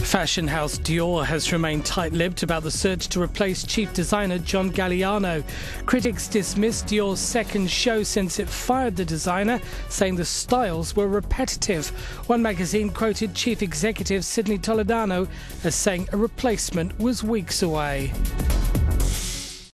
Fashion house Dior has remained tight-lipped about the search to replace chief designer John Galliano. Critics dismissed Dior's second show since it fired the designer, saying the styles were repetitive. One magazine quoted chief executive Sidney Toledano as saying a replacement was weeks away.